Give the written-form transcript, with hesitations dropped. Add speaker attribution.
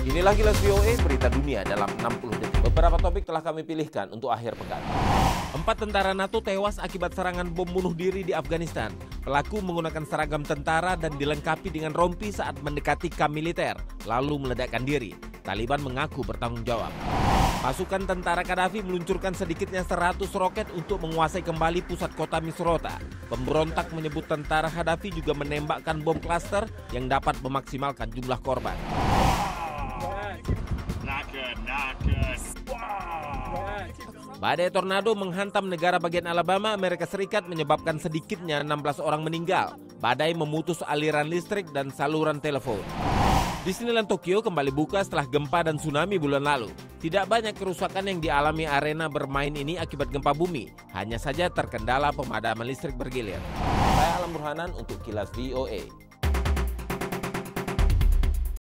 Speaker 1: Inilah Kilas VOA berita dunia dalam 60 detik. Beberapa topik telah kami pilihkan untuk akhir pekan. 4 tentara NATO tewas akibat serangan bom bunuh diri di Afghanistan. Pelaku menggunakan seragam tentara dan dilengkapi dengan rompi saat mendekati kamp militer, lalu meledakkan diri. Taliban mengaku bertanggung jawab. Pasukan tentara Gaddafi meluncurkan sedikitnya 100 roket untuk menguasai kembali pusat kota Misrata. Pemberontak menyebut tentara Gaddafi juga menembakkan bom klaster yang dapat memaksimalkan jumlah korban. Badai tornado menghantam negara bagian Alabama, Amerika Serikat menyebabkan sedikitnya 16 orang meninggal. Badai memutus aliran listrik dan saluran telepon. Disneyland Tokyo kembali buka setelah gempa dan tsunami bulan lalu. Tidak banyak kerusakan yang dialami arena bermain ini akibat gempa bumi. Hanya saja terkendala pemadaman listrik bergilir. Saya Alam Burhanan untuk Kilas VOA.